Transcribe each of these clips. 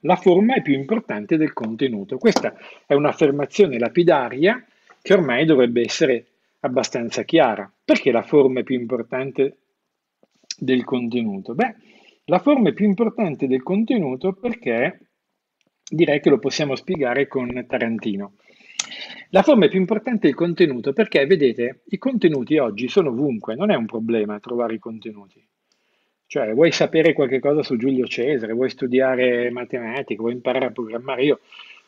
la forma è più importante del contenuto. Questa è un'affermazione lapidaria che ormai dovrebbe essere abbastanza chiara. Perché la forma è più importante del contenuto? Beh, la forma è più importante del contenuto perché direi che lo possiamo spiegare con Tarantino. La forma è più importante del contenuto perché, vedete, i contenuti oggi sono ovunque, non è un problema trovare i contenuti. Cioè, vuoi sapere qualche cosa su Giulio Cesare, vuoi studiare matematica, vuoi imparare a programmare. Io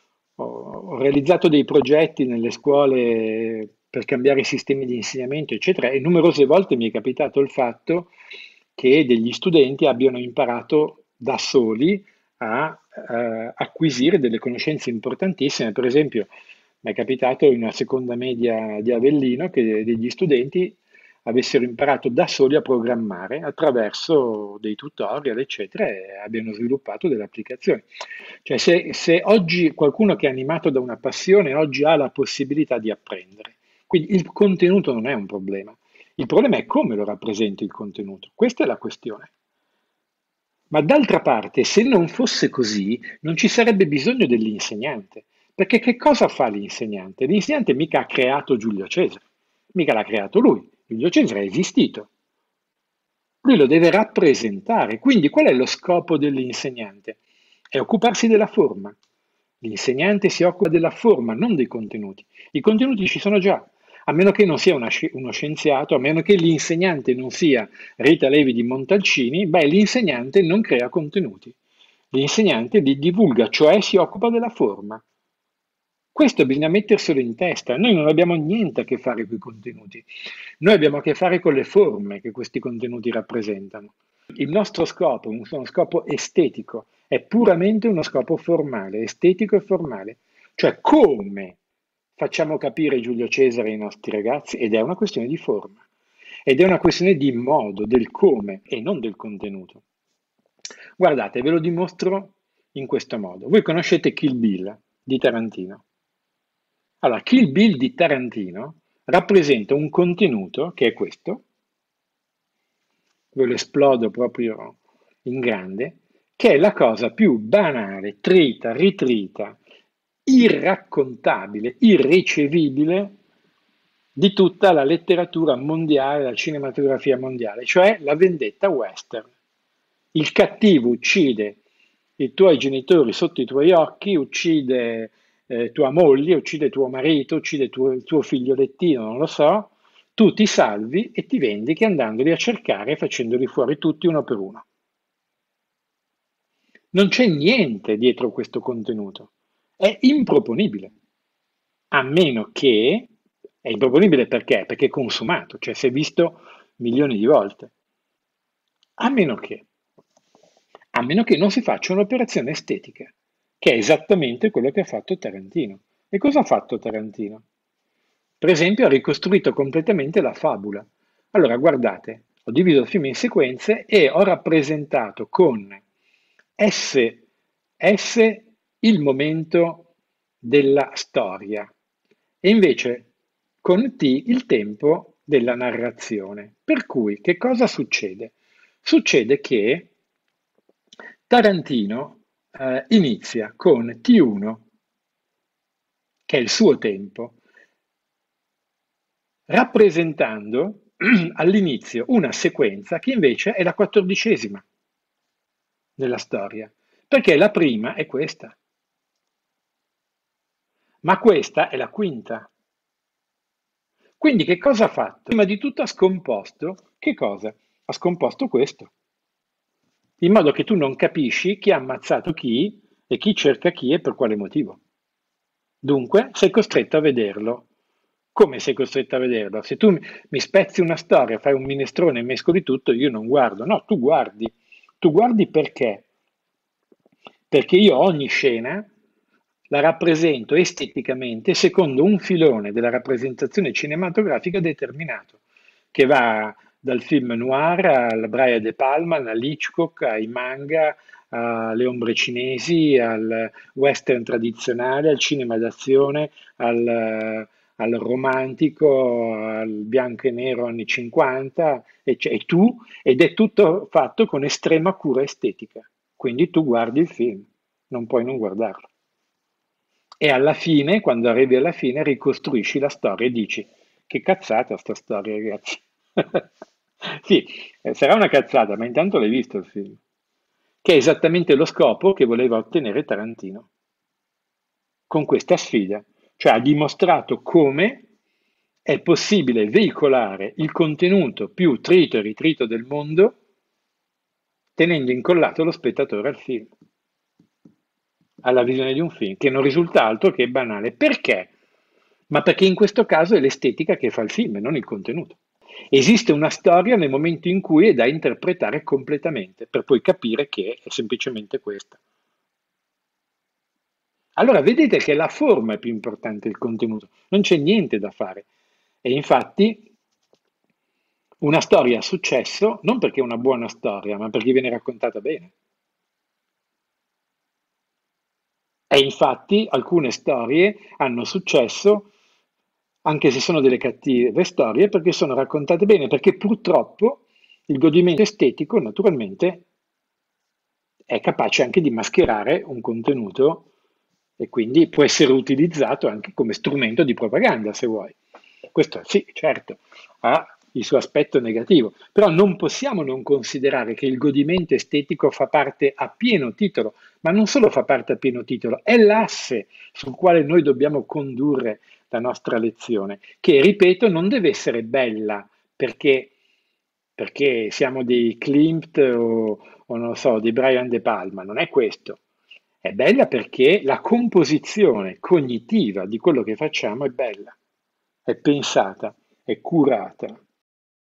ho realizzato dei progetti nelle scuole per cambiare i sistemi di insegnamento, eccetera, e numerose volte mi è capitato il fatto che degli studenti abbiano imparato da soli a acquisire delle conoscenze importantissime. Per esempio, mi è capitato in una seconda media di Avellino che degli studenti avessero imparato da soli a programmare attraverso dei tutorial, eccetera, e abbiano sviluppato delle applicazioni. Cioè, se oggi qualcuno che è animato da una passione, oggi ha la possibilità di apprendere. Quindi il contenuto non è un problema. Il problema è come lo rappresento il contenuto. Questa è la questione. Ma d'altra parte, se non fosse così, non ci sarebbe bisogno dell'insegnante. Perché che cosa fa l'insegnante? L'insegnante mica ha creato Giulio Cesare, mica l'ha creato lui. Giulio Cesare è esistito. Lui lo deve rappresentare. Quindi qual è lo scopo dell'insegnante? È occuparsi della forma. L'insegnante si occupa della forma, non dei contenuti. I contenuti ci sono già, a meno che non sia uno scienziato, a meno che l'insegnante non sia Rita Levi di Montalcini, beh, l'insegnante non crea contenuti. L'insegnante li divulga, cioè si occupa della forma. Questo bisogna metterselo in testa. Noi non abbiamo niente a che fare con i contenuti. Noi abbiamo a che fare con le forme che questi contenuti rappresentano. Il nostro scopo, uno scopo estetico, è puramente uno scopo formale, estetico e formale. Cioè come facciamo capire Giulio Cesare ai nostri ragazzi? Ed è una questione di forma. Ed è una questione di modo, del come e non del contenuto. Guardate, ve lo dimostro in questo modo. Voi conoscete Kill Bill di Tarantino? Allora, Kill Bill di Tarantino rappresenta un contenuto che è questo, ve lo esplodo proprio in grande, che è la cosa più banale, trita, ritrita, irraccontabile, irricevibile di tutta la letteratura mondiale, la cinematografia mondiale, cioè la vendetta western. Il cattivo uccide i tuoi genitori sotto i tuoi occhi, uccide tua moglie, uccide tuo marito, uccide il tuo figliolettino, non lo so, tu ti salvi e ti vendichi andandoli a cercare e facendoli fuori tutti uno per uno. Non c'è niente dietro questo contenuto, è improponibile, a meno che, è improponibile perché? Perché è consumato, cioè si è visto milioni di volte, a meno che, a meno che non si faccia un'operazione estetica, che è esattamente quello che ha fatto Tarantino. E cosa ha fatto Tarantino? Per esempio, ha ricostruito completamente la fabula. Allora, guardate, ho diviso il film in sequenze e ho rappresentato con S, S il momento della storia e invece con T il tempo della narrazione. Per cui, che cosa succede? Succede che Tarantino inizia con T1, che è il suo tempo, rappresentando all'inizio una sequenza che invece è la 14ª nella storia, perché la prima è questa, ma questa è la quinta. Quindi che cosa ha fatto? Prima di tutto ha scomposto, che cosa? Ha scomposto questo, in modo che tu non capisci chi ha ammazzato chi e chi cerca chi e per quale motivo. Dunque sei costretto a vederlo. Come sei costretto a vederlo? Se tu mi spezzi una storia, fai un minestrone e mescoli tutto, io non guardo. No, tu guardi. Tu guardi perché? Perché io ogni scena la rappresento esteticamente secondo un filone della rappresentazione cinematografica determinato, che va dal film noir al Brian De Palma, all'Hitchcock, ai manga, alle ombre cinesi, al western tradizionale, al cinema d'azione, al romantico, al bianco e nero anni 50, ed è tutto fatto con estrema cura estetica. Quindi tu guardi il film. non puoi non guardarlo. E alla fine, quando arrivi alla fine, ricostruisci la storia e dici, che cazzata sta storia, ragazzi. Sì, sarà una cazzata, ma intanto l'hai visto il film, che è esattamente lo scopo che voleva ottenere Tarantino con questa sfida, cioè ha dimostrato come è possibile veicolare il contenuto più trito e ritrito del mondo tenendo incollato lo spettatore al film, alla visione di un film, che non risulta altro che banale. Perché? Ma perché in questo caso è l'estetica che fa il film e non il contenuto. Esiste una storia nel momento in cui è da interpretare completamente, per poi capire che è semplicemente questa. Allora vedete che la forma è più importante del contenuto, non c'è niente da fare. E infatti una storia ha successo non perché è una buona storia, ma perché viene raccontata bene. E infatti alcune storie hanno successo, anche se sono delle cattive storie, perché sono raccontate bene, perché purtroppo il godimento estetico naturalmente è capace anche di mascherare un contenuto e quindi può essere utilizzato anche come strumento di propaganda, se vuoi. Questo sì, certo, ha il suo aspetto negativo, però non possiamo non considerare che il godimento estetico fa parte a pieno titolo, ma non solo fa parte a pieno titolo, è l'asse sul quale noi dobbiamo condurre la nostra lezione, che, ripeto, non deve essere bella perché, perché siamo dei Klimt o non lo so, di Brian De Palma, non è questo. È bella perché la composizione cognitiva di quello che facciamo è bella, è pensata, è curata.